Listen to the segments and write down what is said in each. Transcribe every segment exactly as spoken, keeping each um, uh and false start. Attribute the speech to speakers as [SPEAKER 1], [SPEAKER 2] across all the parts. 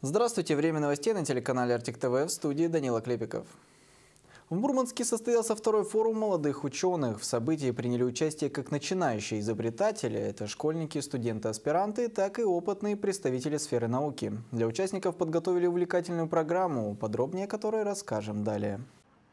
[SPEAKER 1] Здравствуйте, время новостей на телеканале Артик ТВ, в студии Данила Клепиков. В Мурманске состоялся второй форум молодых ученых. В событии приняли участие как начинающие изобретатели, это школьники, студенты-аспиранты, так и опытные представители сферы науки. Для участников подготовили увлекательную программу, подробнее о которой расскажем далее.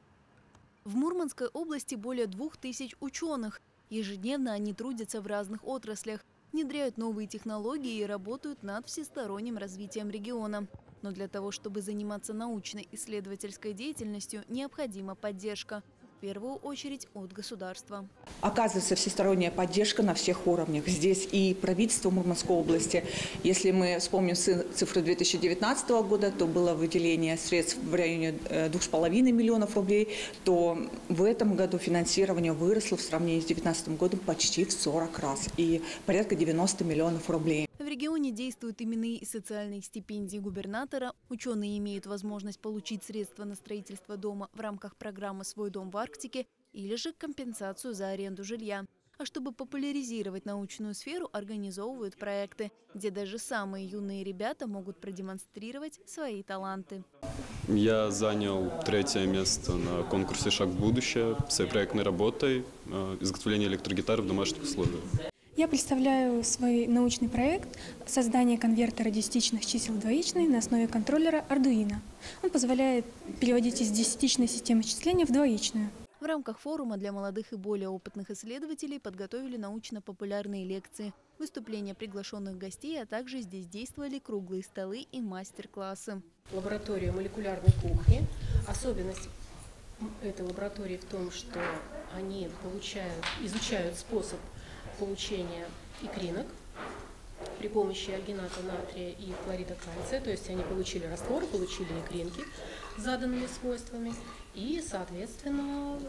[SPEAKER 2] В Мурманской области более двух тысяч ученых. Ежедневно они трудятся в разных отраслях, внедряют новые технологии и работают над всесторонним развитием региона. Но для того, чтобы заниматься научной исследовательской деятельностью, необходима поддержка. В первую очередь от государства.
[SPEAKER 3] Оказывается всесторонняя поддержка на всех уровнях. Здесь и правительство Мурманской области. Если мы вспомним цифру две тысячи девятнадцатого года, то было выделение средств в районе двух с половиной миллионов рублей, то в этом году финансирование выросло в сравнении с две тысячи девятнадцатым годом почти в сорок раз и порядка девяноста миллионов рублей.
[SPEAKER 2] В регионе действуют именные и социальные стипендии губернатора. Ученые имеют возможность получить средства на строительство дома в рамках программы «Свой дом в Арктике» или же компенсацию за аренду жилья. А чтобы популяризировать научную сферу, организовывают проекты, где даже самые юные ребята могут продемонстрировать свои таланты.
[SPEAKER 4] Я занял третье место на конкурсе «Шаг в будущее» своей проектной работой «Изготовление электрогитары в домашних условиях».
[SPEAKER 5] Я представляю свой научный проект создания конвертера десятичных чисел в двоичные на основе контроллера Arduino. Он позволяет переводить из десятичной системы счисления в двоичную.
[SPEAKER 2] В рамках форума для молодых и более опытных исследователей подготовили научно-популярные лекции, выступления приглашенных гостей, а также здесь действовали круглые столы и мастер-классы.
[SPEAKER 6] Лаборатория молекулярной кухни. Особенность этой лаборатории в том, что они получают, изучают способ получения икринок при помощи альгината натрия и хлорида кальция. То есть они получили растворы, получили икринки с заданными свойствами и, соответственно,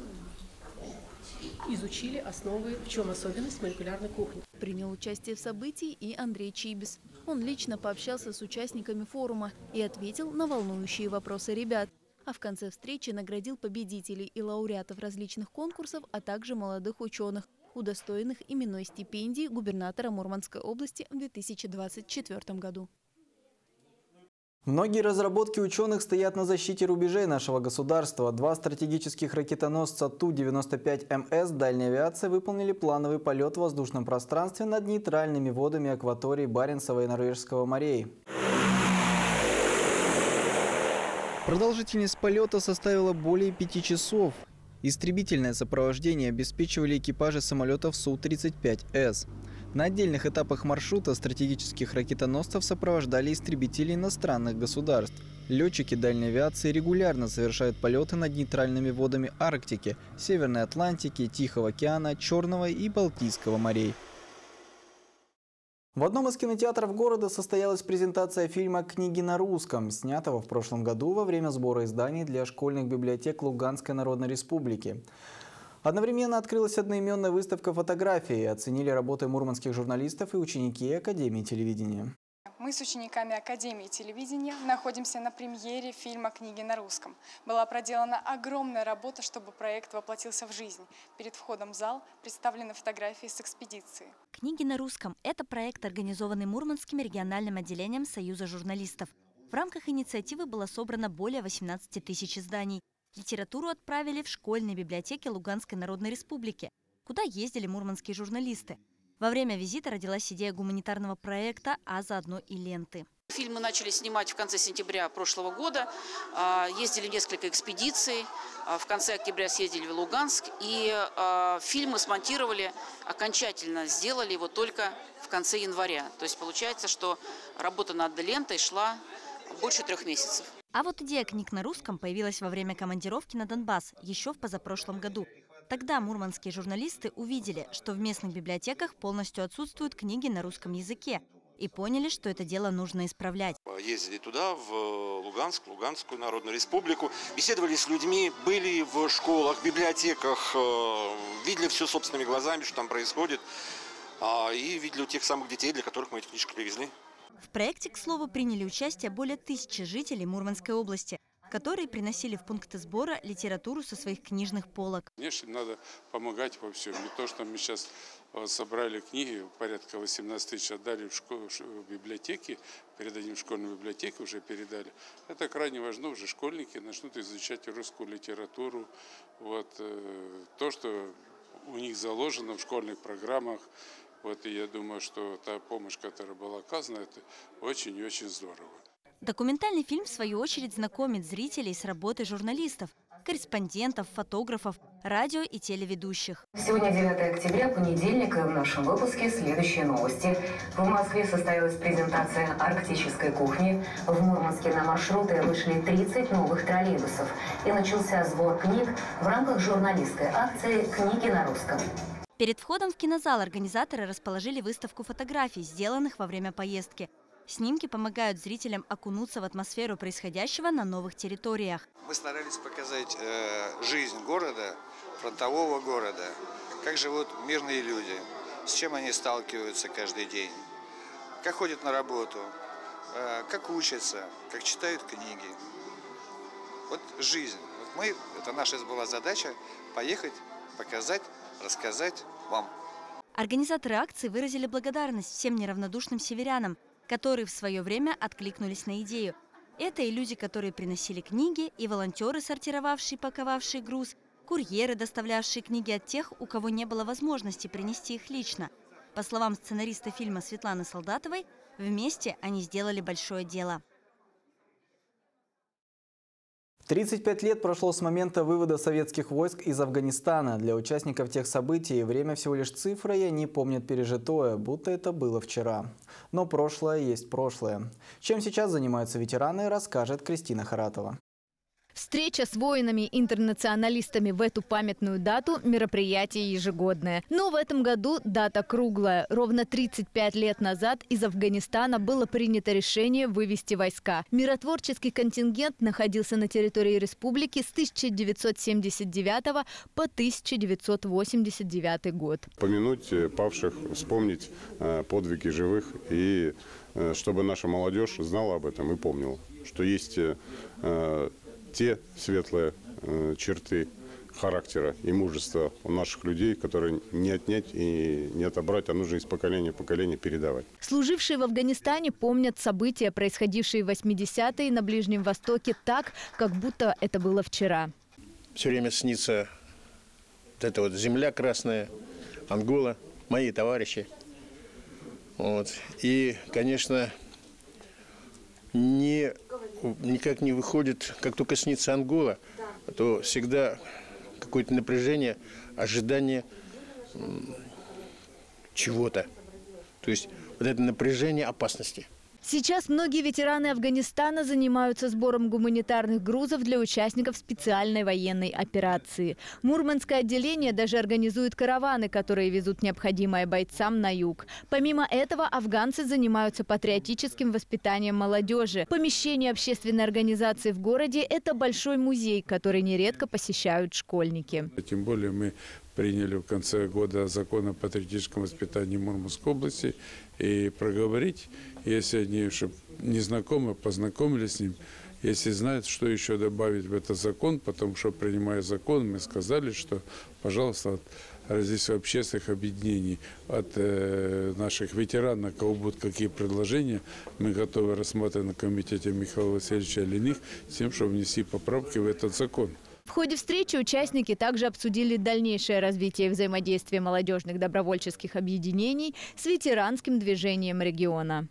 [SPEAKER 6] изучили основы, в чем особенность молекулярной кухни.
[SPEAKER 2] Принял участие в событии и Андрей Чибис. Он лично пообщался с участниками форума и ответил на волнующие вопросы ребят. А в конце встречи наградил победителей и лауреатов различных конкурсов, а также молодых ученых, удостоенных именной стипендии губернатора Мурманской области в две тысячи двадцать четвёртом году.
[SPEAKER 1] Многие разработки ученых стоят на защите рубежей нашего государства. Два стратегических ракетоносца Ту девяносто пять эм эс дальней авиации выполнили плановый полет в воздушном пространстве над нейтральными водами акватории Баренцева и Норвежского морей. Продолжительность полета составила более пяти часов. Истребительное сопровождение обеспечивали экипажи самолетов Су тридцать пять эс. На отдельных этапах маршрута стратегических ракетоносцев сопровождали истребители иностранных государств. Летчики дальней авиации регулярно совершают полеты над нейтральными водами Арктики, Северной Атлантики, Тихого океана, Черного и Балтийского морей. В одном из кинотеатров города состоялась презентация фильма «Книги на русском», снятого в прошлом году во время сбора изданий для школьных библиотек Луганской Народной Республики. Одновременно открылась одноименная выставка фотографий, оценили работы мурманских журналистов и ученики Академии телевидения.
[SPEAKER 7] Мы с учениками Академии телевидения находимся на премьере фильма «Книги на русском». Была проделана огромная работа, чтобы проект воплотился в жизнь. Перед входом в зал представлены фотографии с экспедиции.
[SPEAKER 8] «Книги на русском» – это проект, организованный Мурманским региональным отделением Союза журналистов. В рамках инициативы было собрано более восемнадцати тысяч изданий. Литературу отправили в школьные библиотеки Луганской Народной Республики, куда ездили мурманские журналисты. Во время визита родилась идея гуманитарного проекта, а заодно и ленты.
[SPEAKER 9] Фильм мы начали снимать в конце сентября прошлого года. Ездили несколько экспедиций. В конце октября съездили в Луганск. И фильм мы смонтировали окончательно, сделали его только в конце января. То есть получается, что работа над лентой шла больше трех месяцев.
[SPEAKER 8] А вот идея книг на русском появилась во время командировки на Донбасс еще в позапрошлом году. Тогда мурманские журналисты увидели, что в местных библиотеках полностью отсутствуют книги на русском языке, и поняли, что это дело нужно исправлять.
[SPEAKER 10] Ездили туда, в Луганск, в Луганскую Народную Республику, беседовали с людьми, были в школах, библиотеках, видели все собственными глазами, что там происходит, и видели у тех самых детей, для которых мы эти книжки привезли.
[SPEAKER 8] В проекте, к слову, приняли участие более тысячи жителей Мурманской области, которые приносили в пункты сбора литературу со своих книжных полок.
[SPEAKER 11] Конечно, надо помогать во всем. Не то, что мы сейчас Вот, собрали книги, порядка восемнадцати тысяч отдали в, школу, в библиотеки, передадим в школьную библиотеку, уже передали. Это крайне важно, уже школьники начнут изучать русскую литературу. Вот, э, то, что у них заложено в школьных программах. Вот, и я думаю, что та помощь, которая была оказана, это очень и очень здорово.
[SPEAKER 8] Документальный фильм, в свою очередь, знакомит зрителей с работой журналистов, корреспондентов, фотографов, радио и телеведущих.
[SPEAKER 12] Сегодня девятое октября, понедельник, и в нашем выпуске следующие новости. В Москве состоялась презентация арктической кухни. В Мурманске на маршруты вышли тридцать новых троллейбусов. И начался сбор книг в рамках журналистской акции «Книги на русском».
[SPEAKER 8] Перед входом в кинозал организаторы расположили выставку фотографий, сделанных во время поездки. Снимки помогают зрителям окунуться в атмосферу происходящего на новых территориях.
[SPEAKER 13] Мы старались показать э, жизнь города, фронтового города, как живут мирные люди, с чем они сталкиваются каждый день, как ходят на работу, э, как учатся, как читают книги. Вот жизнь. Вот мы, это наша была задача поехать, показать, рассказать вам.
[SPEAKER 8] Организаторы акции выразили благодарность всем неравнодушным северянам, которые в свое время откликнулись на идею. Это и люди, которые приносили книги, и волонтеры, сортировавшие и паковавшие груз, курьеры, доставлявшие книги от тех, у кого не было возможности принести их лично. По словам сценариста фильма Светланы Солдатовой, вместе они сделали большое дело.
[SPEAKER 1] тридцать пять лет прошло с момента вывода советских войск из Афганистана. Для участников тех событий время всего лишь цифра, и они помнят пережитое, будто это было вчера. Но прошлое есть прошлое. Чем сейчас занимаются ветераны, расскажет Кристина Харатова.
[SPEAKER 14] Встреча с воинами-интернационалистами в эту памятную дату – мероприятие ежегодное. Но в этом году дата круглая. Ровно тридцать пять лет назад из Афганистана было принято решение вывести войска. Миротворческий контингент находился на территории республики с тысяча девятьсот семьдесят девятого по тысяча девятьсот восемьдесят девятый год.
[SPEAKER 15] Помянуть павших, вспомнить подвиги живых, и чтобы наша молодежь знала об этом и помнила, что есть те светлые э, черты характера и мужества у наших людей, которые не отнять и не отобрать, а нужно из поколения в поколение передавать.
[SPEAKER 14] Служившие в Афганистане помнят события, происходившие в восьмидесятые на Ближнем Востоке так, как будто это было вчера.
[SPEAKER 16] Все время снится вот эта вот земля красная, Ангола, мои товарищи. Вот. И, конечно, не... никак не выходит, как только снится Ангола, то всегда какое-то напряжение, ожидание чего-то. То есть вот это напряжение опасности.
[SPEAKER 14] Сейчас многие ветераны Афганистана занимаются сбором гуманитарных грузов для участников специальной военной операции. Мурманское отделение даже организует караваны, которые везут необходимое бойцам на юг. Помимо этого, афганцы занимаются патриотическим воспитанием молодежи. Помещение общественной организации в городе – это большой музей, который нередко посещают школьники.
[SPEAKER 11] Тем более мы приняли в конце года закон о патриотическом воспитании Мурманской области, и проговорить, если они еще не знакомы, познакомились с ним, если знают, что еще добавить в этот закон, потому что, принимая закон, мы сказали, что, пожалуйста, от различных общественных объединений, от э, наших ветеранов, у кого будут какие предложения, мы готовы рассмотреть на комитете Михаила Васильевича Ильиных с тем, чтобы внести поправки в этот закон.
[SPEAKER 14] В ходе встречи участники также обсудили дальнейшее развитие взаимодействия молодежных добровольческих объединений с ветеранским движением региона.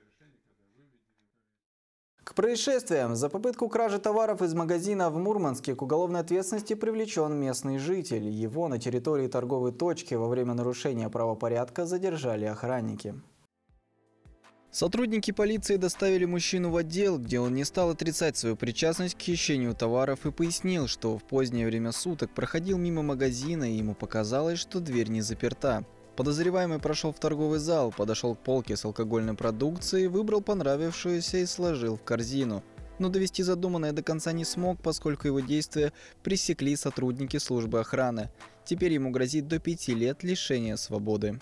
[SPEAKER 1] К происшествиям за попытку кражи товаров из магазина в Мурманске к уголовной ответственности привлечен местный житель. Его на территории торговой точки во время нарушения правопорядка задержали охранники. Сотрудники полиции доставили мужчину в отдел, где он не стал отрицать свою причастность к хищению товаров и пояснил, что в позднее время суток проходил мимо магазина и ему показалось, что дверь не заперта. Подозреваемый прошел в торговый зал, подошел к полке с алкогольной продукцией, выбрал понравившуюся и сложил в корзину. Но довести задуманное до конца не смог, поскольку его действия пресекли сотрудники службы охраны. Теперь ему грозит до пяти лет лишения свободы.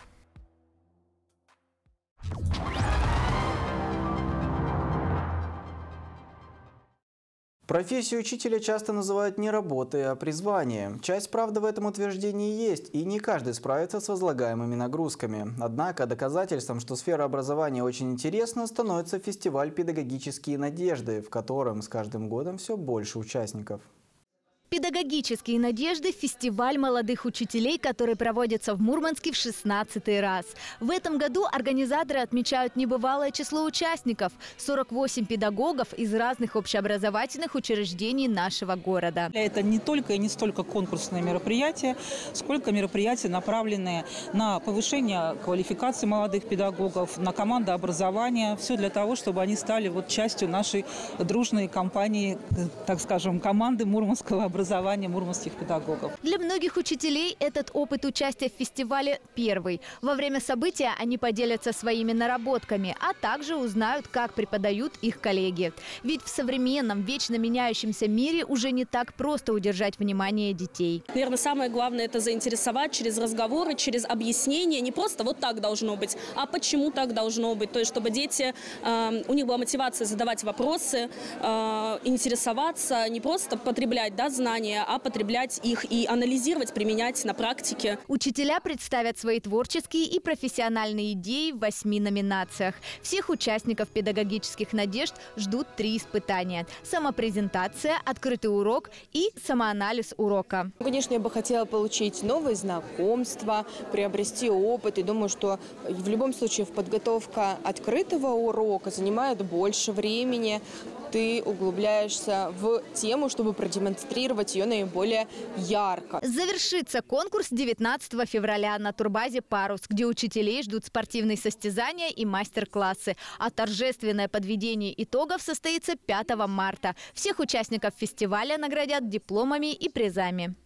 [SPEAKER 1] Профессию учителя часто называют не работой, а призванием. Часть правды в этом утверждении есть, и не каждый справится с возлагаемыми нагрузками. Однако доказательством, что сфера образования очень интересна, становится фестиваль «Педагогические надежды», в котором с каждым годом все больше участников.
[SPEAKER 14] «Педагогические надежды» – фестиваль молодых учителей, который проводится в Мурманске в шестнадцатый раз. В этом году организаторы отмечают небывалое число участников – сорок восемь педагогов из разных общеобразовательных учреждений нашего города.
[SPEAKER 17] Это не только и не столько конкурсные мероприятия, сколько мероприятия, направленные на повышение квалификации молодых педагогов, на командообразование. Все для того, чтобы они стали вот частью нашей дружной компании, так скажем, команды мурманского образования. образования мурманских педагогов.
[SPEAKER 14] Для многих учителей этот опыт участия в фестивале первый. Во время события они поделятся своими наработками, а также узнают, как преподают их коллеги. Ведь в современном, вечно меняющемся мире уже не так просто удержать внимание детей.
[SPEAKER 18] Наверное, самое главное – это заинтересовать через разговоры, через объяснения. Не просто вот так должно быть, а почему так должно быть. То есть, чтобы дети, э, у них была мотивация задавать вопросы, э, интересоваться, не просто потреблять, да, знания, а потреблять их и анализировать, применять на практике.
[SPEAKER 14] Учителя представят свои творческие и профессиональные идеи в восьми номинациях. Всех участников педагогических надежд ждут три испытания: самопрезентация, открытый урок и самоанализ урока.
[SPEAKER 19] Конечно, я бы хотела получить новые знакомства, приобрести опыт. И думаю, что в любом случае подготовка открытого урока занимает больше времени. Ты углубляешься в тему, чтобы продемонстрировать ее наиболее ярко.
[SPEAKER 14] Завершится конкурс девятнадцатого февраля на турбазе «Парус», где учителей ждут спортивные состязания и мастер-классы. А торжественное подведение итогов состоится пятого марта. Всех участников фестиваля наградят дипломами и призами.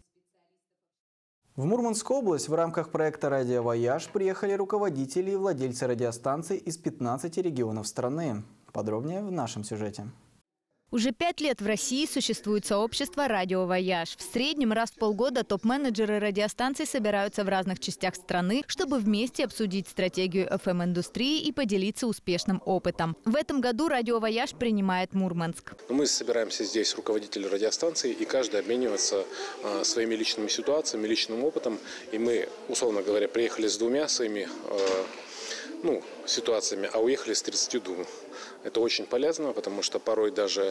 [SPEAKER 1] В Мурманскую область в рамках проекта «Радио Вояж» приехали руководители и владельцы радиостанций из пятнадцати регионов страны. Подробнее в нашем сюжете.
[SPEAKER 14] Уже пять лет в России существует сообщество «Радио Вояж». В среднем раз в полгода топ-менеджеры радиостанций собираются в разных частях страны, чтобы вместе обсудить стратегию эф эм-индустрии и поделиться успешным опытом. В этом году «Радио Вояж» принимает Мурманск.
[SPEAKER 20] Мы собираемся здесь, руководители радиостанций, и каждый обменивается э, своими личными ситуациями, личным опытом. И мы, условно говоря, приехали с двумя своими э, ну, ситуациями, а уехали с тридцатью двумя. Это очень полезно, потому что порой даже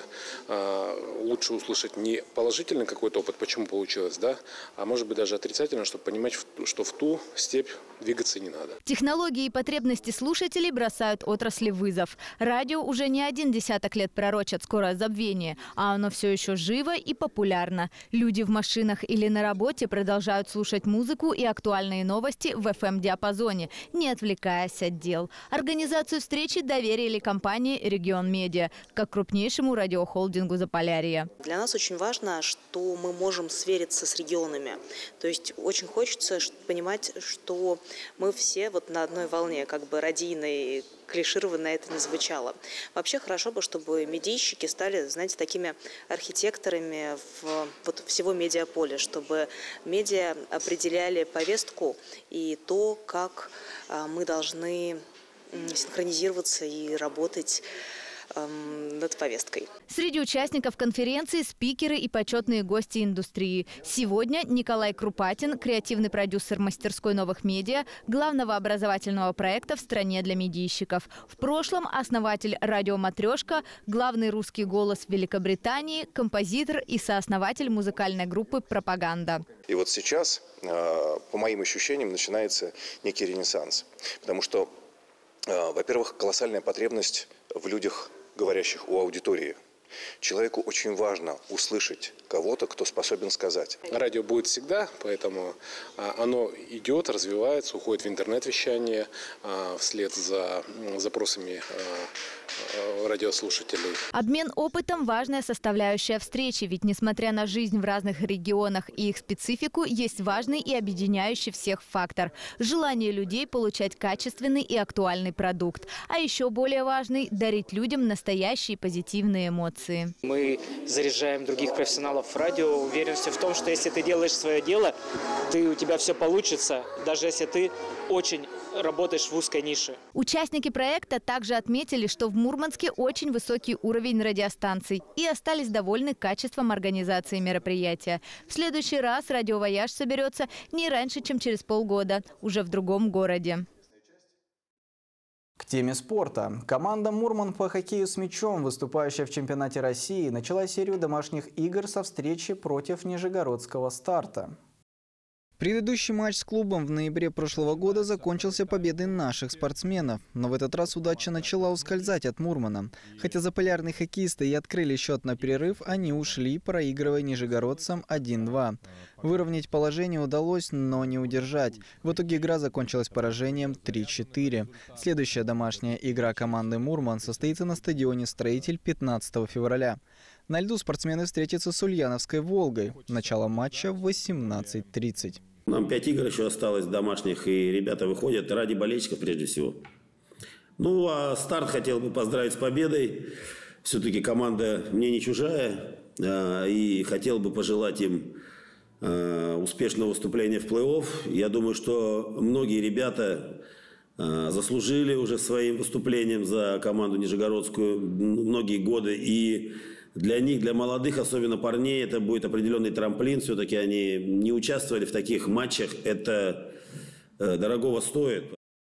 [SPEAKER 20] э, лучше услышать не положительный какой-то опыт, почему получилось, да, а может быть даже отрицательно, чтобы понимать, что в ту степь двигаться не надо.
[SPEAKER 14] Технологии и потребности слушателей бросают отрасли вызов. Радио уже не один десяток лет пророчат скорое забвение, а оно все еще живо и популярно. Люди в машинах или на работе продолжают слушать музыку и актуальные новости в эф эм-диапазоне, не отвлекаясь от дел. Организацию встречи доверили компании «Регион Медиа», как крупнейшему радиохолдингу Заполярья.
[SPEAKER 21] Для нас очень важно, что мы можем свериться с регионами. То есть очень хочется понимать, что мы все вот на одной волне, как бы радийной, клишированно это не звучало. Вообще хорошо бы, чтобы медийщики стали, знаете, такими архитекторами в, вот, всего медиаполя, чтобы медиа определяли повестку и то, как а, мы должны синхронизироваться и работать эм, над повесткой.
[SPEAKER 14] Среди участников конференции спикеры и почетные гости индустрии. Сегодня Николай Крупатин, креативный продюсер мастерской новых медиа, главного образовательного проекта в стране для медийщиков. В прошлом основатель радио «Матрешка», главный русский голос в Великобритании, композитор и сооснователь музыкальной группы «Пропаганда».
[SPEAKER 22] И вот сейчас, по моим ощущениям, начинается некий ренессанс. Потому что, во-первых, колоссальная потребность в людях, говорящих у аудитории. Человеку очень важно услышать кого-то, кто способен сказать.
[SPEAKER 20] Радио будет всегда, поэтому оно идет, развивается, уходит в интернет-вещание вслед за запросами радиослушателей.
[SPEAKER 14] Обмен опытом – важная составляющая встречи, ведь несмотря на жизнь в разных регионах и их специфику, есть важный и объединяющий всех фактор – желание людей получать качественный и актуальный продукт. А еще более важный – дарить людям настоящие позитивные эмоции.
[SPEAKER 23] Мы заряжаем других профессионалов радио уверенностью в том, что если ты делаешь свое дело, ты, у тебя все получится, даже если ты очень работаешь в узкой нише.
[SPEAKER 14] Участники проекта также отметили, что в Мурманске очень высокий уровень радиостанций и остались довольны качеством организации мероприятия. В следующий раз радиовояж соберется не раньше, чем через полгода, уже в другом городе.
[SPEAKER 1] К теме спорта. Команда «Мурман» по хоккею с мячом, выступающая в чемпионате России, начала серию домашних игр со встречи против Нижегородского «Старта». Предыдущий матч с клубом в ноябре прошлого года закончился победой наших спортсменов. Но в этот раз удача начала ускользать от Мурмана. Хотя заполярные хоккеисты и открыли счет на перерыв, они ушли, проигрывая нижегородцам один-два. Выровнять положение удалось, но не удержать. В итоге игра закончилась поражением три-четыре. Следующая домашняя игра команды «Мурман» состоится на стадионе «Строитель» пятнадцатого февраля. На льду спортсмены встретятся с Ульяновской «Волгой». Начало матча в восемнадцать тридцать.
[SPEAKER 3] Нам пять игр еще осталось домашних, и ребята выходят ради болельщиков прежде всего. Ну, а «Старт» хотел бы поздравить с победой. Все-таки команда мне не чужая. И хотел бы пожелать им успешного выступления в плей-офф. Я думаю, что многие ребята заслужили уже своим выступлением за команду нижегородскую многие годы. И для них, для молодых, особенно парней, это будет определенный трамплин. Все-таки они не участвовали в таких матчах. Это дорогого стоит.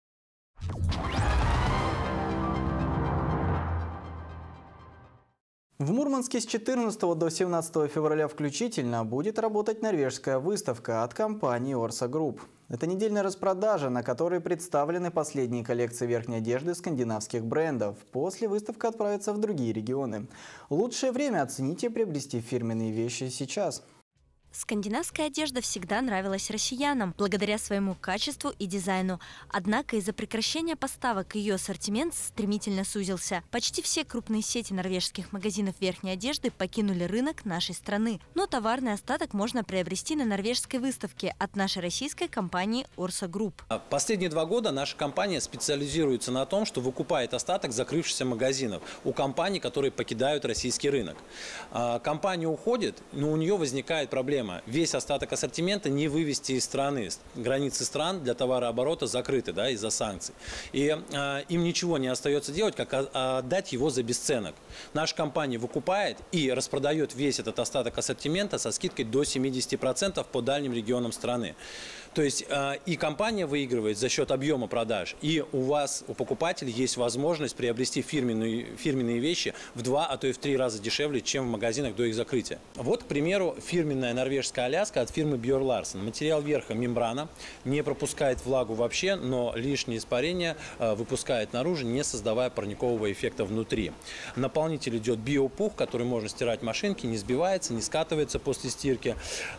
[SPEAKER 1] В Мурманске с четырнадцатого до семнадцатого февраля включительно будет работать норвежская выставка от компании Орса Групп. Это недельная распродажа, на которой представлены последние коллекции верхней одежды скандинавских брендов. После выставка отправится в другие регионы. Лучшее время оценить и приобрести фирменные вещи сейчас.
[SPEAKER 8] Скандинавская одежда всегда нравилась россиянам благодаря своему качеству и дизайну. Однако из-за прекращения поставок ее ассортимент стремительно сузился. Почти все крупные сети норвежских магазинов верхней одежды покинули рынок нашей страны. Но товарный остаток можно приобрести на норвежской выставке от нашей российской компании Орса Групп.
[SPEAKER 4] Последние два года наша компания специализируется на том, что выкупает остаток закрывшихся магазинов у компаний, которые покидают российский рынок. Компания уходит, но у нее возникает проблема. Весь остаток ассортимента не вывести из страны. Границы стран для товарооборота закрыты, да, из-за санкций. И э, им ничего не остается делать, как отдать его за бесценок. Наша компания выкупает и распродает весь этот остаток ассортимента со скидкой до семидесяти процентов по дальним регионам страны. То есть э, и компания выигрывает за счет объема продаж, и у вас, у покупателей, есть возможность приобрести фирменные, фирменные вещи в два, а то и в три раза дешевле, чем в магазинах до их закрытия. Вот, к примеру, фирменная норвежская Аляска от фирмы Björn Larsen. Материал верха мембрана, не пропускает влагу вообще, но лишнее испарение э, выпускает наружу, не создавая парникового эффекта внутри. Наполнитель идет биопух, который можно стирать машинки, не сбивается, не скатывается после стирки.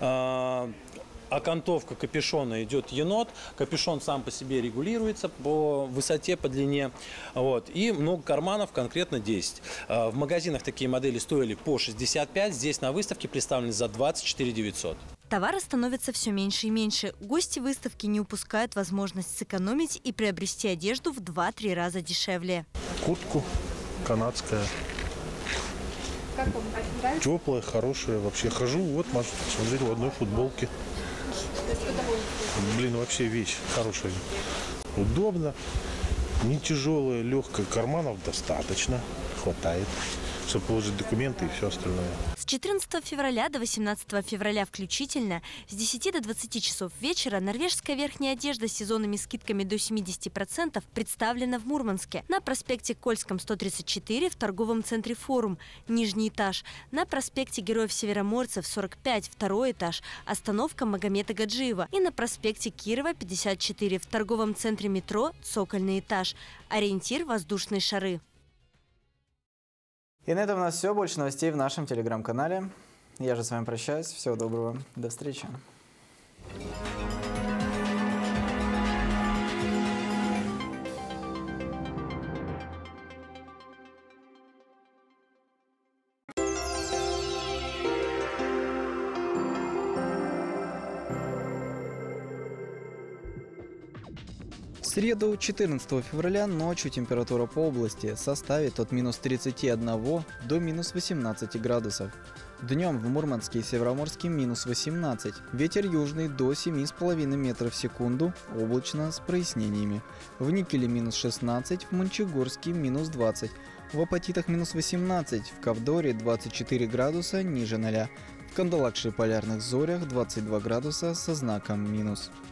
[SPEAKER 4] Э, Окантовка капюшона идет енот. Капюшон сам по себе регулируется по высоте, по длине. Вот. И много карманов, конкретно десять. В магазинах такие модели стоили по шестьдесят пять. Здесь на выставке представлены за двадцать четыре тысячи девятьсот.
[SPEAKER 8] Товара становится все меньше и меньше. Гости выставки не упускают возможность сэкономить и приобрести одежду в два-три раза дешевле.
[SPEAKER 5] Куртку канадская.
[SPEAKER 7] Как вам нравится?
[SPEAKER 5] Теплая, хорошая. Вообще хожу, вот, можете посмотреть, в одной футболке. Блин, вообще вещь хорошая. Удобно, не тяжелая, легкая. Карманов достаточно, хватает, чтобы положить документы и все остальное.
[SPEAKER 8] С четырнадцатого февраля до восемнадцатого февраля включительно с десяти до двадцати часов вечера норвежская верхняя одежда с сезонными скидками до семидесяти процентов представлена в Мурманске. На проспекте Кольском сто тридцать четыре в торговом центре «Форум», нижний этаж. На проспекте Героев Североморцев сорок пять, второй этаж, остановка Магомета Гаджиева. И на проспекте Кирова пятьдесят четыре в торговом центре «Метро», цокольный этаж. Ориентир – воздушные шары.
[SPEAKER 1] И на этом у нас все. Больше новостей в нашем телеграм-канале. Я же с вами прощаюсь. Всего доброго. До встречи. В среду, четырнадцатого февраля, ночью температура по области составит от минус тридцати одного до минус восемнадцати градусов. Днем в Мурманске и Североморске минус восемнадцать. Ветер южный до семи с половиной метров в секунду, облачно с прояснениями. В Никеле минус шестнадцать, в Мончегорске минус двадцать. В Апатитах минус восемнадцать, в Ковдоре двадцать четыре градуса ниже ноля. В Кандалакше и Полярных Зорях двадцать два градуса со знаком минус.